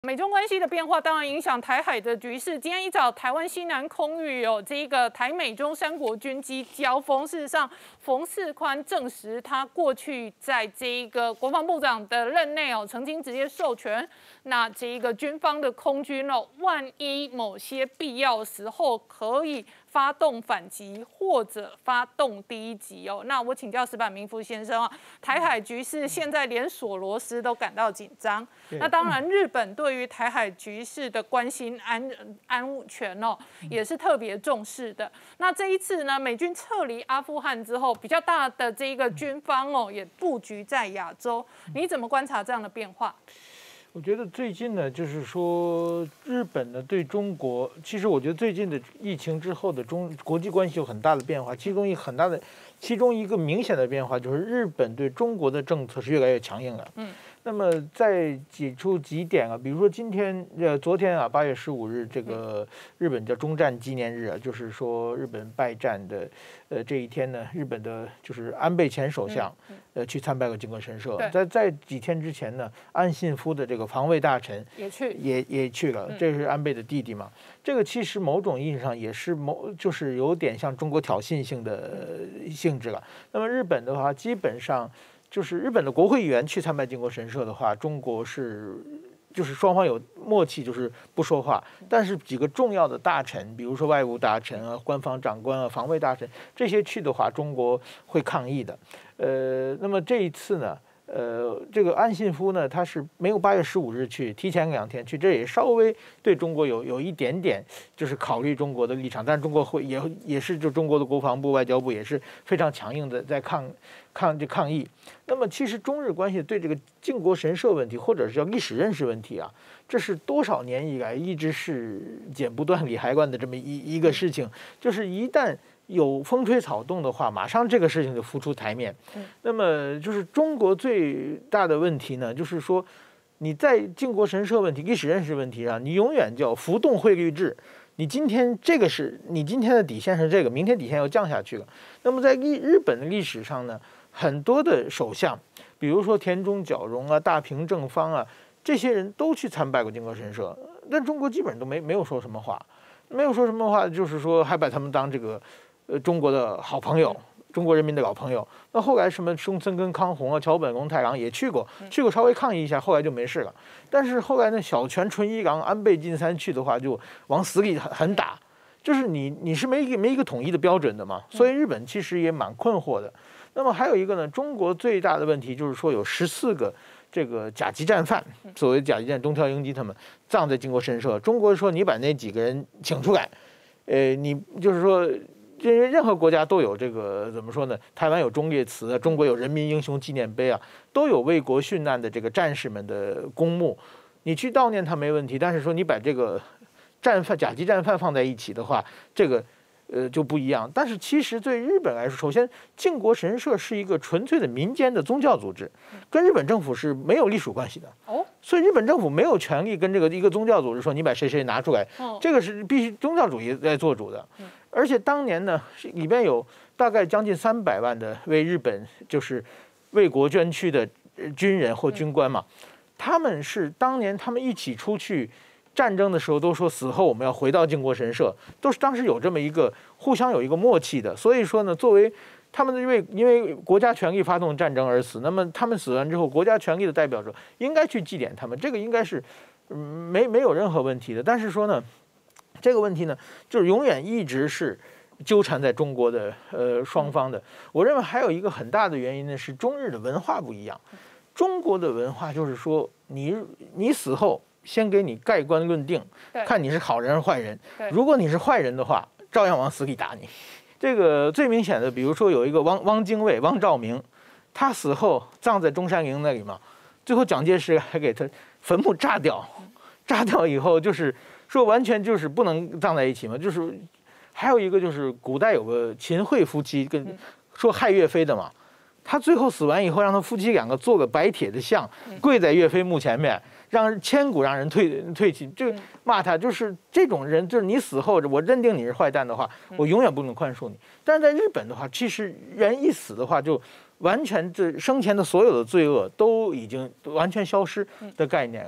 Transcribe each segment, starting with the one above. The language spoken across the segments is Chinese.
美中关系的变化当然影响台海的局势。今天一早，台湾西南空域有这个台美中三国军机交锋。事实上，冯世宽证实，他过去在这一个国防部长的任内曾经直接授权，那这一个军方的空军万一某些必要的时候可以发动反击或者发动第一击那我请教石板明夫先生台海局势现在连索罗斯都感到紧张。那当然，日本对于台海局势的关心安全也是特别重视的。那这一次呢，美军撤离阿富汗之后，比较大的这个军方也布局在亚洲，你怎么观察这样的变化？ 我觉得最近呢，就是说日本呢对中国，其实我觉得最近的疫情之后的国际关系有很大的变化，其中一个明显的变化就是日本对中国的政策是越来越强硬了。那么在指出几点比如说昨天8月15日这个日本叫终战纪念日就是说日本败战的这一天呢，日本的就是安倍前首相去参拜过靖国神社。在几天之前呢，岸信夫的这个防卫大臣也去了，这是安倍的弟弟嘛。这个其实某种意义上也是就是有点像中国挑衅性的性质了。那么日本的话，基本上就是日本的国会议员去参拜靖国神社的话，中国就是双方有默契，就是不说话。但是几个重要的大臣，比如说外务大臣官方长官防卫大臣这些去的话，中国会抗议的。那么这一次呢，这个岸信夫呢，他是没有8月15日去，提前2天去，这也稍微对中国有一点点就是考虑中国的立场，但是中国也是就中国的国防部、外交部也是非常强硬的在抗议。那么其实中日关系对这个靖国神社问题，或者是叫历史认识问题这是多少年以来一直是剪不断理还乱的这么一个事情，就是一旦有风吹草动的话，马上这个事情就浮出台面。那么就是中国最大的问题呢，就是说你在靖国神社问题、历史认识问题上，你永远叫浮动汇率制。你今天的底线是这个，明天底线要降下去了。那么在日本的历史上呢，很多的首相，比如说田中角荣大平正方这些人都去参拜过靖国神社，但中国基本上都没有说什么话，就是说还把他们当这个中国的好朋友，中国人民的老朋友。那后来什么松森跟康弘桥本龙太郎也去过稍微抗议一下，后来就没事了。但是后来呢，小泉纯一郎、安倍晋三去的话，就往死里很打，就是你是没一个统一的标准的嘛，所以日本其实也蛮困惑的。那么还有一个呢，中国最大的问题就是说有14个这个甲级战犯，所谓甲级战东条英机他们葬在靖国神社。中国说你把那几个人请出来，你就是说，任何国家都有这个怎么说呢？台湾有忠烈祠中国有人民英雄纪念碑都有为国殉难的这个战士们的公墓，你去悼念他没问题。但是说你把这个甲级战犯放在一起的话，这个就不一样。但是其实对日本来说，首先靖国神社是一个纯粹的民间的宗教组织，跟日本政府是没有隶属关系的。所以日本政府没有权利跟这个一个宗教组织说你把谁拿出来，这个是必须宗教主义在做主的。而且当年呢，里边有大概将近300万的为日本就是为国捐躯的军人或军官嘛，他们是当年他们一起出去战争的时候都说死后我们要回到靖国神社，都是当时有这么一个互相有一个默契的。所以说呢，作为他们因为国家权力发动战争而死，那么他们死完之后，国家权力的代表者应该去祭奠他们，这个应该是没有任何问题的。但是说呢，这个问题呢，就是永远一直是纠缠在中国的双方的。我认为还有一个很大的原因呢，是中日的文化不一样。中国的文化就是说，你死后先给你盖棺论定，看你是好人还是坏人。如果你是坏人的话，照样往死里打你。这个最明显的，比如说有一个汪精卫、汪兆铭，他死后葬在中山陵那里嘛，最后蒋介石还给他坟墓炸掉以后，就是说完全就是不能葬在一起嘛。就是还有一个就是古代有个秦桧夫妻跟说害岳飞的嘛，他最后死完以后，让他夫妻2个做个白铁的像，跪在岳飞墓前面，千古让人退弃，就骂他。就是这种人，就是你死后我认定你是坏蛋的话，我永远不能宽恕你。但是在日本的话，其实人一死的话，就完全这生前的所有的罪恶都已经完全消失的概念了。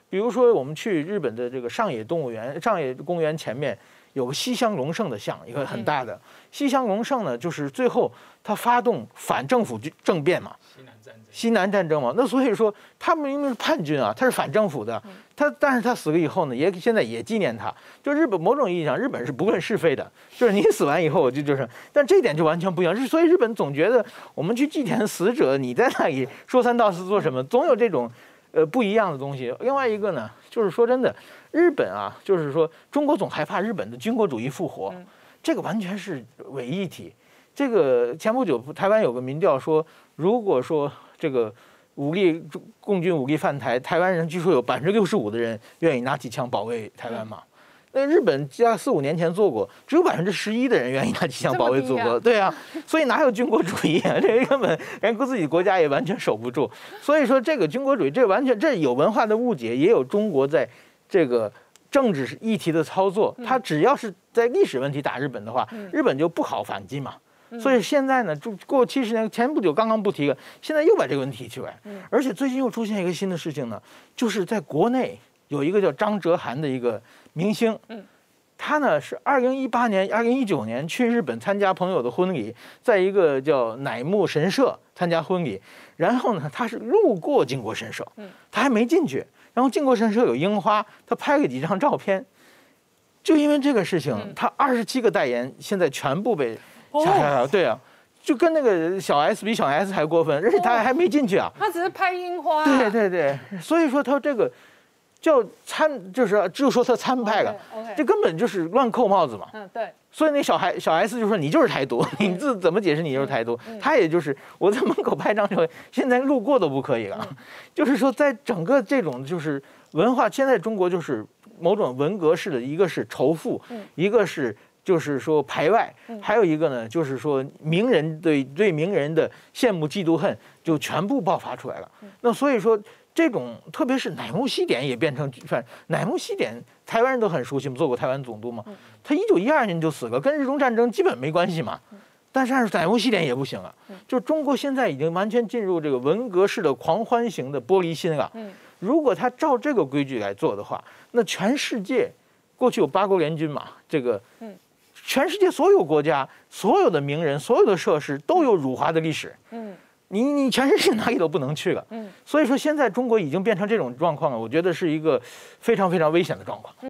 比如说我们去日本的这个上野动物园、上野公园前面有个西乡隆盛的像，一个很大的。西乡隆盛呢，就是最后他发动反政府政变嘛。西南战争嘛，那所以说他们明明是叛军啊，他是反政府的，但是他死了以后呢，现在也纪念他。就日本某种意义上，日本是不论是非的，就是你死完以后就是，但这一点就完全不一样。所以日本总觉得我们去祭奠死者，你在那里说三道四做什么，总有这种不一样的东西。另外一个呢，就是说真的，日本啊，就是说中国总害怕日本的军国主义复活，这个完全是伪议题。这个前不久台湾有个民调说，如果说这个共军武力犯台，台湾人据说有65%的人愿意拿起枪保卫台湾嘛。那日本4、5年前做过，只有11%的人愿意拿起枪保卫祖国。对啊，所以哪有军国主义啊？这根本连自己国家也完全守不住。所以说这个军国主义，这有文化的误解，也有中国在这个政治议题的操作。他只要是在历史问题打日本的话，日本就不好反击嘛。所以现在呢，就过70年，前不久刚刚不提了，现在又把这个问题提出来，而且最近又出现一个新的事情呢，就是在国内有一个叫张哲瀚的一个明星，他呢是2018年、2019年去日本参加朋友的婚礼，在一个叫乃木神社参加婚礼，然后呢他是路过靖国神社，他还没进去，然后靖国神社有樱花，他拍了几张照片，就因为这个事情，他27个代言现在全部被。对啊，就跟那个小 S 比小 S 还过分，而且他还没进去啊。 他只是拍樱花。 对，所以说他这个叫就说他参派了，这根本就是乱扣帽子嘛。 对。 所以那小 S 就说你就是台独，你怎么解释你就是台独？他也就是我在门口拍张照，现在路过都不可以了。就是说，在整个这种就是文化，现在中国就是某种文革式的，一个是仇富，一个是。就是说排外，还有一个呢，就是说名人对名人的羡慕嫉妒恨就全部爆发出来了。那所以说这种，特别是乃木希典也变成，乃木希典台湾人都很熟悉，做过台湾总督嘛。他1912年就死了，跟日中战争基本没关系嘛。但是乃木希典也不行了，就中国现在已经完全进入这个文革式的狂欢型的玻璃心了。如果他照这个规矩来做的话，那全世界过去有8国联军嘛，这个全世界所有国家、所有的名人、所有的设施都有辱华的历史。你全世界哪里都不能去了。所以说现在中国已经变成这种状况了，我觉得是一个非常非常危险的状况。